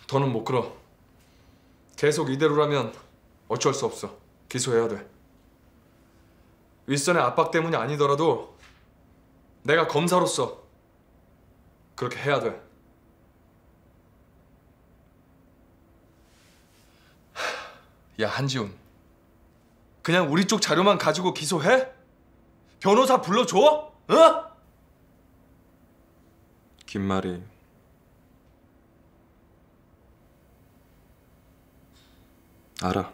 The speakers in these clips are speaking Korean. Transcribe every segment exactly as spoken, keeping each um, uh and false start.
더는 못 끌어. 계속 이대로라면 어쩔 수 없어. 기소해야 돼. 윗선의 압박 때문이 아니더라도 내가 검사로서 그렇게 해야 돼. 야, 한지훈. 그냥 우리 쪽 자료만 가지고 기소해? 변호사 불러줘? 어? 김말이 알아.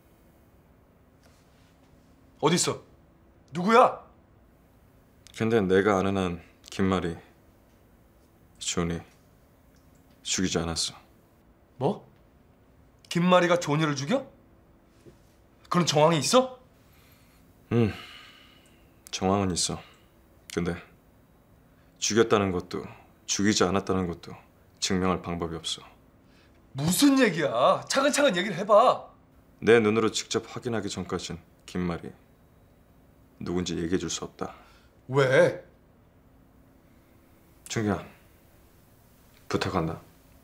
어딨어? 누구야? 근데 내가 아는 한 김말이 존이 죽이지 않았어. 뭐? 김마리가 조니를 죽여? 그런 정황이 있어? 응, 정황은 있어. 근데 죽였다는 것도 죽이지 않았다는 것도 증명할 방법이 없어. 무슨 얘기야? 차근차근 얘기를 해봐. 내 눈으로 직접 확인하기 전까진 김말이 누군지 얘기해 줄 수 없다. 왜? 준기야, 부탁한다.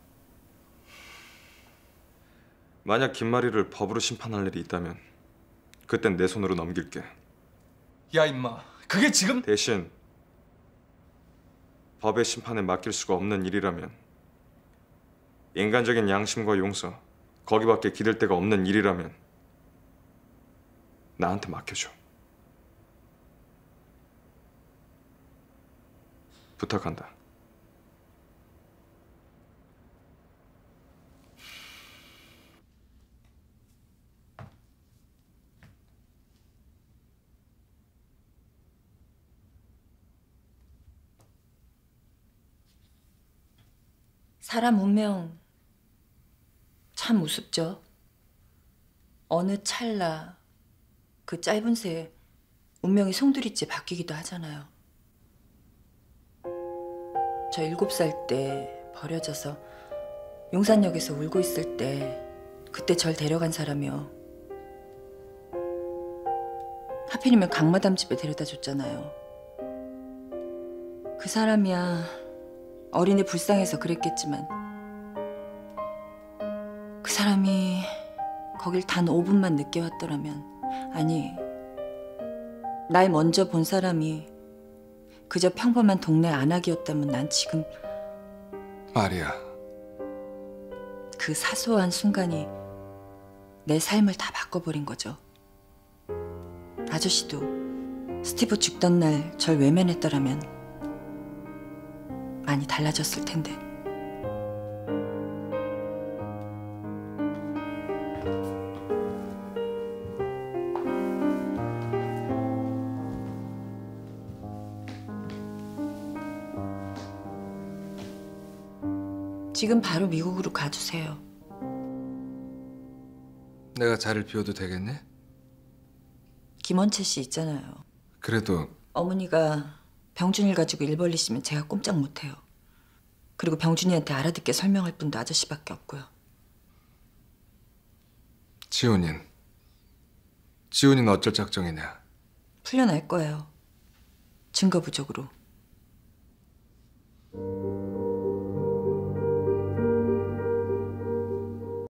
만약 김말이를 법으로 심판할 일이 있다면 그땐 내 손으로 넘길게. 야, 임마. 그게 지금... 대신 법의 심판에 맡길 수가 없는 일이라면, 인간적인 양심과 용서, 거기밖에 기댈 데가 없는 일이라면 나한테 맡겨줘. 부탁한다. 사람 운명 참 우습죠. 어느 찰나 그 짧은 새에 운명이 송두리째 바뀌기도 하잖아요. 저 일곱 살 때 버려져서 용산역에서 울고 있을 때 그때 절 데려간 사람이요. 하필이면 강마담 집에 데려다 줬잖아요. 그 사람이야 어린애 불쌍해서 그랬겠지만 그 사람이 거길 단 오 분만 늦게 왔더라면, 아니 날 먼저 본 사람이 그저 평범한 동네 안악이었다면 난 지금... 마리아. 그 사소한 순간이 내 삶을 다 바꿔버린 거죠. 아저씨도 스티브 죽던 날 절 외면했더라면 많이 달라졌을 텐데. 지금 바로 미국으로 가주세요. 내가 자리를 비워도 되겠네? 김원채 씨 있잖아요. 그래도... 어머니가 병준이를 가지고 일 벌리시면 제가 꼼짝 못해요. 그리고 병준이한테 알아듣게 설명할 분도 아저씨밖에 없고요. 지훈이는? 지훈이는 어쩔 작정이냐? 풀려날 거예요. 증거 부족으로.